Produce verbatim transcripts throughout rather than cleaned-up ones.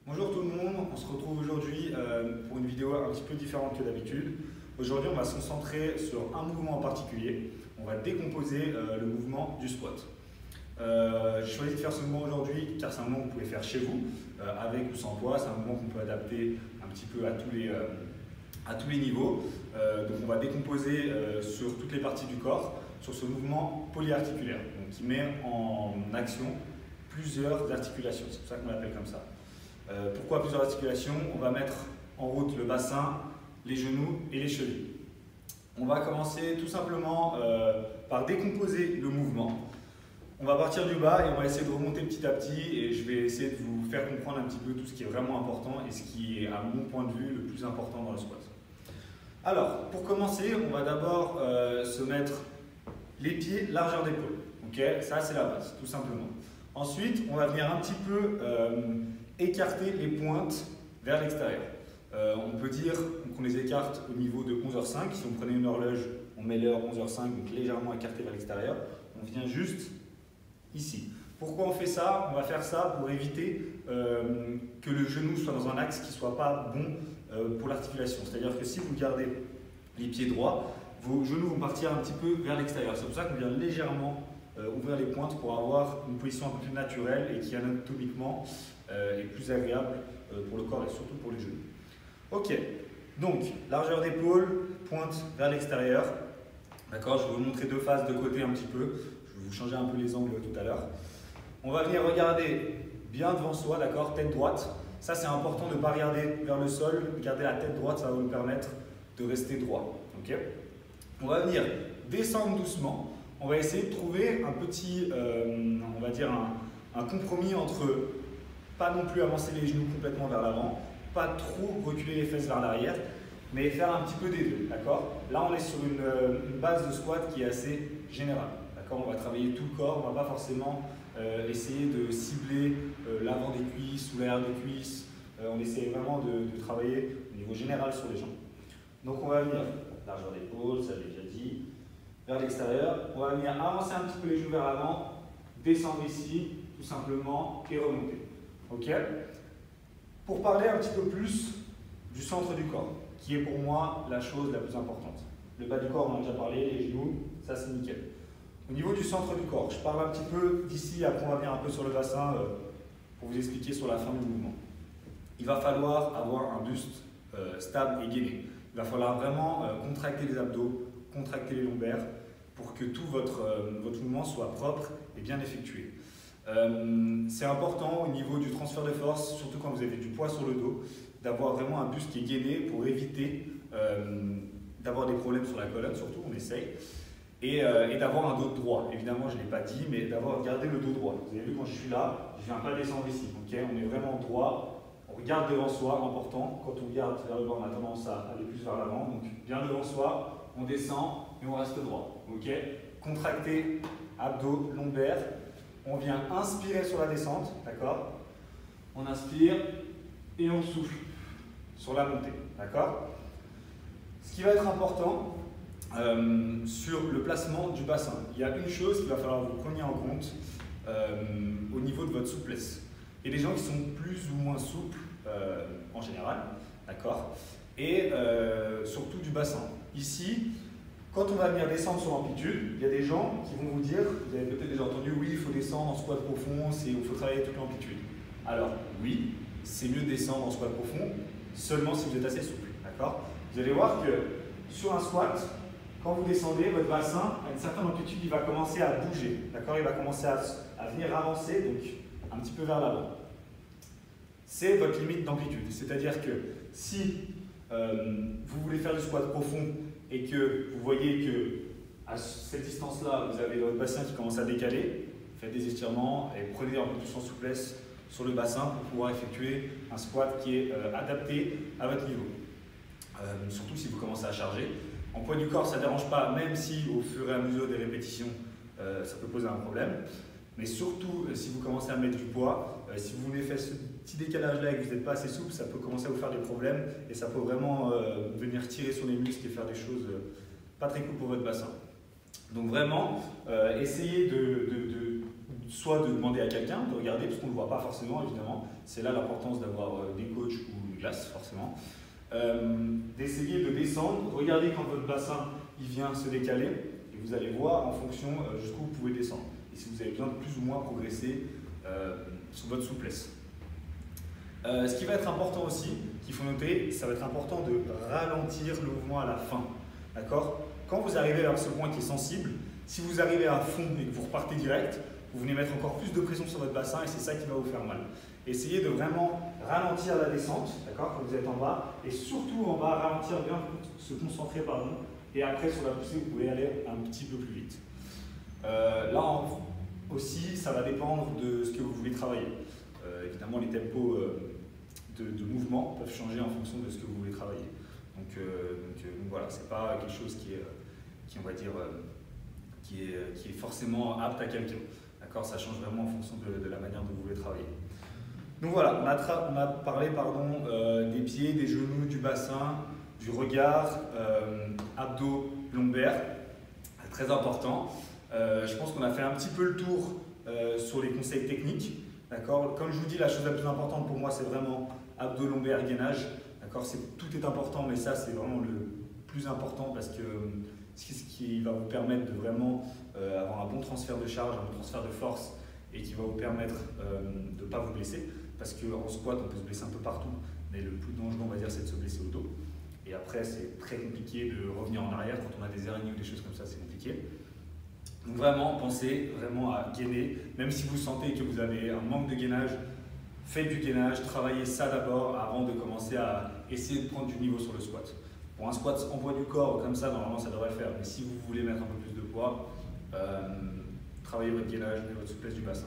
Bonjour tout le monde, on se retrouve aujourd'hui euh, pour une vidéo un petit peu différente que d'habitude. Aujourd'hui on va se concentrer sur un mouvement en particulier. On va décomposer euh, le mouvement du squat. Euh, J'ai choisi de faire ce mouvement aujourd'hui car c'est un mouvement que vous pouvez faire chez vous, euh, avec ou sans poids. C'est un mouvement qu'on peut adapter un petit peu à tous les, euh, à tous les niveaux. Euh, donc on va décomposer euh, sur toutes les parties du corps, sur ce mouvement polyarticulaire, donc qui met en action plusieurs articulations. C'est pour ça qu'on l'appelle comme ça. Euh, pourquoi plusieurs articulations? On va mettre en route le bassin, les genoux et les chevilles. On va commencer tout simplement euh, par décomposer le mouvement. On va partir du bas et on va essayer de remonter petit à petit et je vais essayer de vous faire comprendre un petit peu tout ce qui est vraiment important et ce qui est, à mon point de vue, le plus important dans le squat. Alors, pour commencer, on va d'abord euh, se mettre les pieds largeur d'épaule. Okay, ça, c'est la base, tout simplement. Ensuite, on va venir un petit peu euh, écarter les pointes vers l'extérieur. Euh, on peut dire qu'on les écarte au niveau de onze heures cinq. Si on prenait une horloge, on met l'heure onze heures cinq, donc légèrement écarté vers l'extérieur. On vient juste ici. Pourquoi on fait ça? On va faire ça pour éviter euh, que le genou soit dans un axe qui ne soit pas bon euh, pour l'articulation. C'est-à-dire que si vous gardez les pieds droits, vos genoux vont partir un petit peu vers l'extérieur. C'est pour ça qu'on vient légèrement euh, ouvrir les pointes pour avoir une position un peu plus naturelle et qui anatomiquement euh, est plus agréable euh, pour le corps et surtout pour les genoux. Ok, donc largeur d'épaule, pointe vers l'extérieur. D'accord, je vais vous montrer deux faces de côté un petit peu. Je vais vous changer un peu les angles tout à l'heure. On va venir regarder bien devant soi, d'accord, tête droite. Ça, c'est important de ne pas regarder vers le sol. Garder la tête droite, ça va vous permettre de rester droit. Okay, on va venir descendre doucement. On va essayer de trouver un petit, euh, on va dire un, un compromis entre pas non plus avancer les genoux complètement vers l'avant, pas trop reculer les fesses vers l'arrière, mais faire un petit peu des deux. D'accord. Là, on est sur une, une base de squat qui est assez générale. On va travailler tout le corps, on ne va pas forcément euh, essayer de cibler euh, l'avant des cuisses ou l'arrière des cuisses. Euh, on essaie vraiment de, de travailler au niveau général sur les jambes. Donc on va venir, largeur d'épaule, ça j'ai déjà dit, vers l'extérieur. On va venir avancer un petit peu les genoux vers l'avant, descendre ici, tout simplement, et remonter. Ok. Pour parler un petit peu plus du centre du corps, qui est pour moi la chose la plus importante. Le bas du corps, on en a déjà parlé, les genoux, ça c'est nickel. Au niveau du centre du corps, je parle un petit peu d'ici, après on va venir un peu sur le bassin euh, pour vous expliquer sur la fin du mouvement. Il va falloir avoir un buste euh, stable et gainé. Il va falloir vraiment euh, contracter les abdos, contracter les lombaires pour que tout votre, euh, votre mouvement soit propre et bien effectué. Euh, C'est important au niveau du transfert de force, surtout quand vous avez du poids sur le dos, d'avoir vraiment un buste qui est gainé pour éviter euh, d'avoir des problèmes sur la colonne, surtout on essaye. Et, euh, et d'avoir un dos droit. Évidemment, je ne l'ai pas dit, mais d'avoir gardé le dos droit. Vous avez vu, quand je suis là, je ne viens pas descendre ici. Okay, on est vraiment droit, on regarde devant soi, important. Quand on regarde vers le bas, on a tendance à aller plus vers l'avant. Donc, bien devant soi, on descend et on reste droit. Okay, contracté, abdos, lombaires. On vient inspirer sur la descente, d'accord. On inspire et on souffle sur la montée, d'accord. Ce qui va être important, Euh, sur le placement du bassin. Il y a une chose qu'il va falloir que vous preniez en compte euh, au niveau de votre souplesse. Il y a des gens qui sont plus ou moins souples euh, en général, d'accord, et euh, surtout du bassin. Ici, quand on va venir descendre sur l'amplitude, il y a des gens qui vont vous dire, vous avez peut-être déjà entendu, oui, il faut descendre en squat profond, il faut travailler toute l'amplitude. Alors, oui, c'est mieux de descendre en squat profond, seulement si vous êtes assez souple, d'accord. Vous allez voir que sur un squat, quand vous descendez, votre bassin, à une certaine amplitude, il va commencer à bouger. D'accord, il va commencer à, à venir avancer, donc un petit peu vers l'avant. C'est votre limite d'amplitude. C'est-à-dire que si euh, vous voulez faire du squat profond et que vous voyez que à cette distance-là, vous avez votre bassin qui commence à décaler, faites des étirements et prenez un peu plus en souplesse sur le bassin pour pouvoir effectuer un squat qui est euh, adapté à votre niveau. Euh, surtout si vous commencez à charger. En poids du corps, ça ne dérange pas, même si au fur et à mesure des répétitions, euh, ça peut poser un problème. Mais surtout, euh, si vous commencez à mettre du poids, euh, si vous venez faire ce petit décalage-là et que vous n'êtes pas assez souple, ça peut commencer à vous faire des problèmes et ça peut vraiment euh, venir tirer sur les muscles et faire des choses euh, pas très cool pour votre bassin. Donc vraiment, euh, essayez de, de, de soit de demander à quelqu'un de regarder, parce qu'on ne le voit pas forcément évidemment, c'est là l'importance d'avoir euh, des coachs ou une glace forcément, euh, d'essayer de descendre, regardez quand votre bassin il vient se décaler, et vous allez voir en fonction euh, jusqu'où vous pouvez descendre, et si vous avez besoin de plus ou moins progresser euh, sur votre souplesse. Euh, ce qui va être important aussi, qu'il faut noter, ça va être important de ralentir le mouvement à la fin. D'accord ? Quand vous arrivez vers ce point qui est sensible, si vous arrivez à fond et que vous repartez direct, vous venez mettre encore plus de pression sur votre bassin et c'est ça qui va vous faire mal. Essayez de vraiment ralentir la descente, d'accord, quand vous êtes en bas, et surtout en bas, ralentir bien, se concentrer, pardon, et après sur la poussée, vous pouvez aller un petit peu plus vite. Euh, là en, aussi, ça va dépendre de ce que vous voulez travailler. Euh, évidemment, les tempos euh, de, de mouvement peuvent changer en fonction de ce que vous voulez travailler. Donc, euh, donc, euh, donc voilà, c'est pas quelque chose qui est, qui, on va dire, euh, qui, est, qui est forcément apte à quelqu'un. D'accord, ça change vraiment en fonction de, de la manière dont vous voulez travailler. Donc voilà, on a, on a parlé pardon, euh, des pieds, des genoux, du bassin, du regard, euh, abdos, lombaires, très important. Euh, je pense qu'on a fait un petit peu le tour euh, sur les conseils techniques. D'accord, comme je vous dis, la chose la plus importante pour moi, c'est vraiment abdos, lombaires, gainage. D'accord, tout est important, mais ça, c'est vraiment le plus important parce que c'est ce qui va vous permettre de vraiment euh, avoir un bon transfert de charge, un bon transfert de force et qui va vous permettre euh, de ne pas vous blesser. Parce qu'en squat, on peut se blesser un peu partout, mais le plus dangereux, on va dire, c'est de se blesser au dos. Et après, c'est très compliqué de revenir en arrière. Quand on a des araignées ou des choses comme ça, c'est compliqué. Donc vraiment, pensez vraiment à gainer. Même si vous sentez que vous avez un manque de gainage, faites du gainage, travaillez ça d'abord avant de commencer à essayer de prendre du niveau sur le squat. Pour un squat en poids du corps, comme ça, normalement, ça devrait le faire. Mais si vous voulez mettre un peu plus de poids, euh, travaillez votre gainage et votre souplesse du bassin.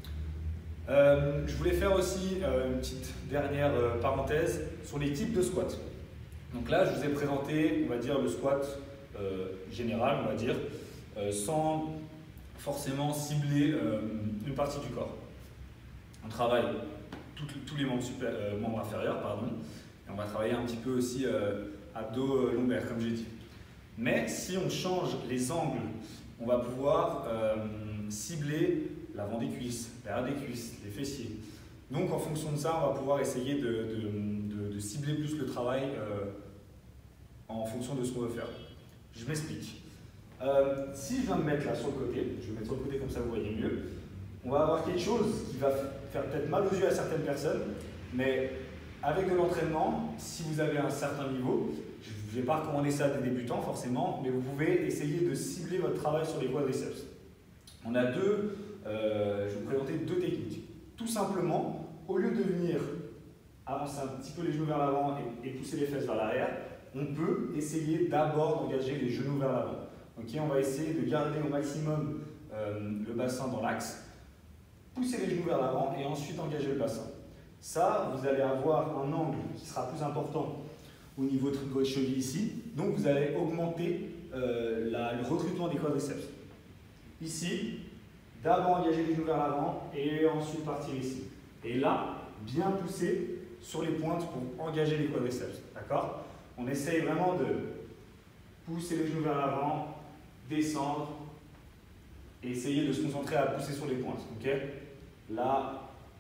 Euh, je voulais faire aussi euh, une petite dernière euh, parenthèse sur les types de squats. Donc là, je vous ai présenté, on va dire, le squat euh, général, on va dire, euh, sans forcément cibler euh, une partie du corps. On travaille tout, tous les membres, super, euh, membres inférieurs, pardon, et on va travailler un petit peu aussi euh, abdos, euh, lombaires, comme j'ai dit. Mais si on change les angles, on va pouvoir euh, cibler l'avant des cuisses, l'arrière des cuisses, les fessiers. Donc en fonction de ça, on va pouvoir essayer de, de, de, de cibler plus le travail euh, en fonction de ce qu'on veut faire. Je m'explique. Euh, si je viens me mettre là sur le côté, je vais mettre sur le côté comme ça vous voyez mieux, on va avoir quelque chose qui va faire peut-être mal aux yeux à certaines personnes, mais avec de l'entraînement, si vous avez un certain niveau, je ne vais pas recommander ça à des débutants forcément, mais vous pouvez essayer de cibler votre travail sur les quadriceps. On a deux Euh, je vais vous présenter deux techniques. Tout simplement, au lieu de venir avancer un petit peu les genoux vers l'avant et, et pousser les fesses vers l'arrière, on peut essayer d'abord d'engager les genoux vers l'avant. Okay, on va essayer de garder au maximum euh, le bassin dans l'axe, pousser les genoux vers l'avant et ensuite engager le bassin. Ça, vous allez avoir un angle qui sera plus important au niveau de votre cheville ici, donc vous allez augmenter euh, la, le recrutement des quadriceps. Ici, d'abord engager les genoux vers l'avant et ensuite partir ici. Et là, bien pousser sur les pointes pour engager les quadriceps. D'accord ? On essaye vraiment de pousser les genoux vers l'avant, descendre et essayer de se concentrer à pousser sur les pointes. Ok ? Là,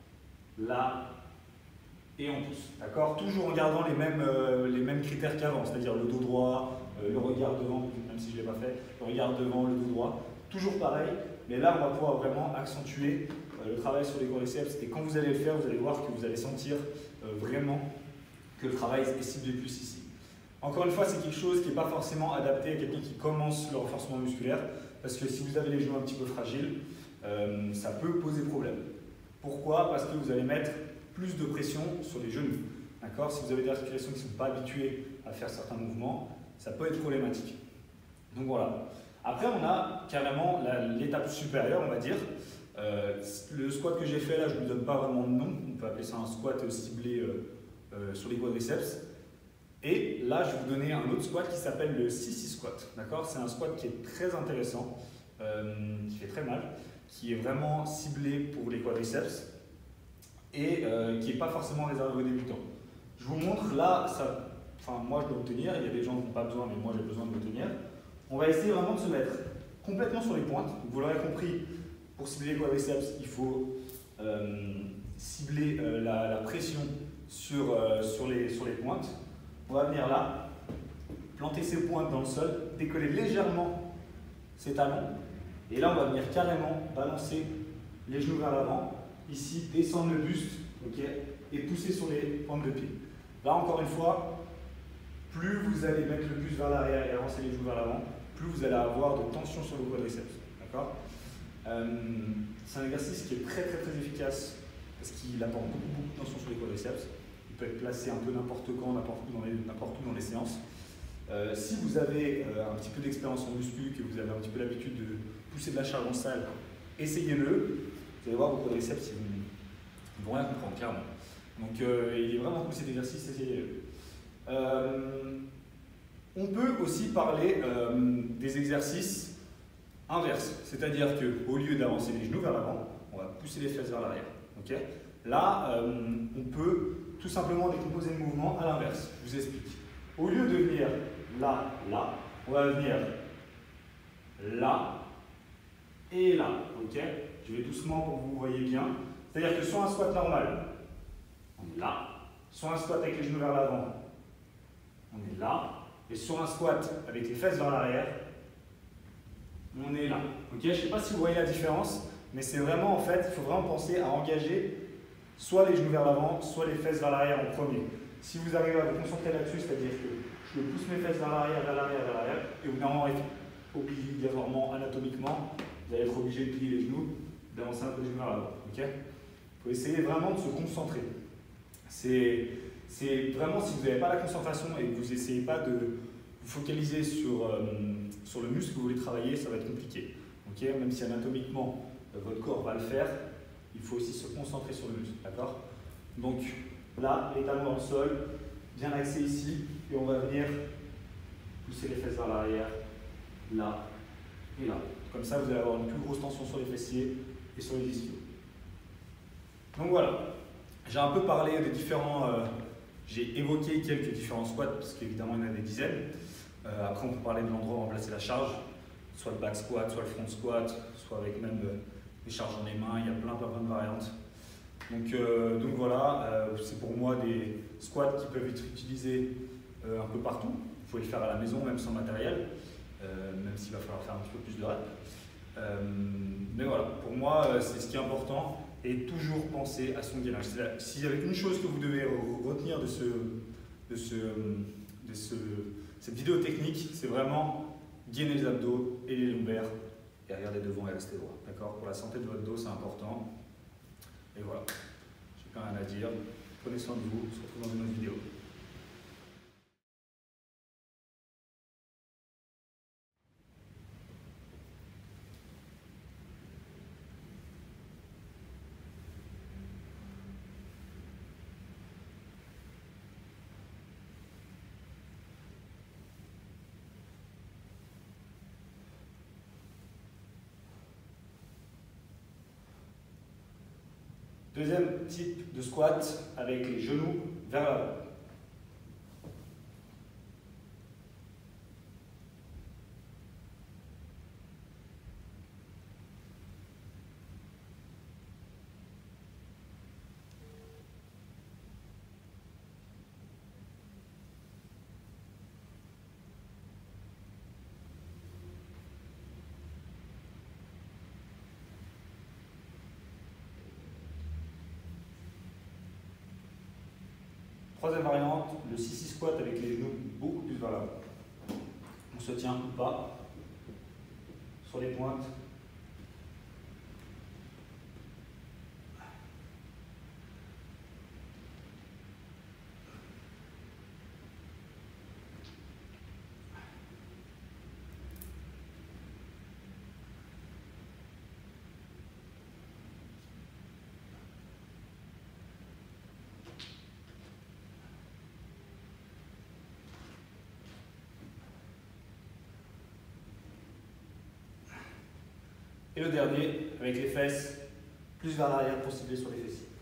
là et on pousse. D'accord ? Toujours en gardant les mêmes, euh, les mêmes critères qu'avant, c'est-à-dire le dos droit, euh, le regard devant, même si je ne l'ai pas fait, le regard devant, le dos droit. Toujours pareil. Mais là, on va pouvoir vraiment accentuer euh, le travail sur les quadriceps. Et quand vous allez le faire, vous allez voir que vous allez sentir euh, vraiment que le travail est ciblé plus ici. Encore une fois, c'est quelque chose qui n'est pas forcément adapté à quelqu'un qui commence le renforcement musculaire. Parce que si vous avez les genoux un petit peu fragiles, euh, ça peut poser problème. Pourquoi ? Parce que vous allez mettre plus de pression sur les genoux. D'accord ? Si vous avez des articulations qui ne sont pas habituées à faire certains mouvements, ça peut être problématique. Donc voilà. Après, on a carrément l'étape supérieure, on va dire. Euh, le squat que j'ai fait là, je ne lui donne pas vraiment de nom. On peut appeler ça un squat ciblé euh, euh, sur les quadriceps. Et là, je vais vous donner un autre squat qui s'appelle le six six squat. C'est un squat qui est très intéressant, euh, qui fait très mal, qui est vraiment ciblé pour les quadriceps et euh, qui n'est pas forcément réservé aux débutants. Je vous montre là, ça, enfin, moi je dois me tenir, il y a des gens qui n'ont pas besoin, mais moi j'ai besoin de me tenir. On va essayer vraiment de se mettre complètement sur les pointes. Vous l'aurez compris, pour Pour cibler les quadriceps, il faut euh, cibler euh, la, la pression sur, euh, sur, les, sur les pointes. On va venir là, planter ses pointes dans le sol, décoller légèrement ses talons. Et là, on va venir carrément balancer les genoux vers l'avant. Ici, descendre le buste, okay, et pousser sur les pointes de pied. Là, encore une fois, plus vous allez mettre le buste vers l'arrière et avancer les genoux vers l'avant, plus vous allez avoir de tension sur vos quadriceps. D'accord ? euh, C'est un exercice qui est très très très efficace parce qu'il apporte beaucoup, beaucoup de tension sur les quadriceps. Il peut être placé un peu n'importe quand, n'importe où dans les, n'importe où dans les séances. Euh, si vous avez euh, un petit peu d'expérience en muscu, que vous avez un petit peu l'habitude de pousser de la charge en salle, essayez-le. Vous allez voir vos quadriceps, ils ne vont rien comprendre, clairement. Donc euh, il est vraiment cool cet exercice, essayez-le. Euh, on peut aussi parler euh, des exercices inverses, c'est-à-dire qu'au lieu d'avancer les genoux vers l'avant, on va pousser les fesses vers l'arrière. Okay, là, euh, on peut tout simplement décomposer le mouvement à l'inverse. Je vous explique. Au lieu de venir là, là, on va venir là et là. Okay, je vais doucement pour que vous voyez bien. C'est-à-dire que sur un squat normal, on est là. Sur un squat avec les genoux vers l'avant, on est là. Et sur un squat avec les fesses vers l'arrière, on est là. Okay, je ne sais pas si vous voyez la différence, mais c'est vraiment, en fait, il faut vraiment penser à engager soit les genoux vers l'avant, soit les fesses vers l'arrière en premier. Si vous arrivez à vous concentrer là-dessus, c'est-à-dire que je pousse mes fesses vers l'arrière, vers l'arrière, vers l'arrière, et au bout d'un moment, obligatoirement, anatomiquement, vous allez être obligé de plier les genoux, d'avancer un peu les genoux vers l'avant. Okay, il faut essayer vraiment de se concentrer. C'est vraiment, si vous n'avez pas la concentration et que vous n'essayez pas de vous focaliser sur, euh, sur le muscle que vous voulez travailler, ça va être compliqué. Okay, même si anatomiquement, euh, votre corps va le faire, il faut aussi se concentrer sur le muscle. D'accord? Donc là, les talons dans le sol, bien axés ici, et on va venir pousser les fesses vers l'arrière, là et là. Comme ça, vous allez avoir une plus grosse tension sur les fessiers et sur les ischios. Donc voilà, j'ai un peu parlé des différents, euh, j'ai évoqué quelques différents squats, parce qu'évidemment il y en a des dizaines. Euh, après on peut parler de l'endroit où on va placer la charge, soit le back squat, soit le front squat, soit avec même euh, des charges dans les mains, il y a plein plein, plein de variantes. Donc, euh, donc voilà, euh, c'est pour moi des squats qui peuvent être utilisés euh, un peu partout. Vous pouvez le faire à la maison, même sans matériel, euh, même s'il va falloir faire un petit peu plus de reps. Euh, mais voilà, pour moi, euh, c'est ce qui est important. Et toujours penser à son gainage. S'il y avait une chose que vous devez retenir de, ce, de, ce, de ce, cette vidéo technique, c'est vraiment gainer les abdos et les lombaires et regarder devant et rester droit. D'accord? Pour la santé de votre dos, c'est important. Et voilà, j'ai pas rien à dire. Prenez soin de vous, on se retrouve dans une autre vidéo. Deuxième type de squat avec les genoux vers l'avant. Troisième variante, le six six squat avec les genoux beaucoup plus vers l'avant. On se tient ou pas sur les pointes. Et le dernier, avec les fesses plus vers l'arrière pour cibler sur les fessiers.